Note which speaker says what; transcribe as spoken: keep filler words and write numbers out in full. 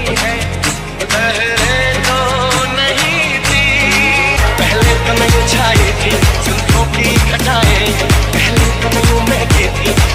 Speaker 1: है, लहरें तो नहीं थी, पहले तो नहीं छाई थी संतों की घटाएं, पहले तो नहीं महकी थी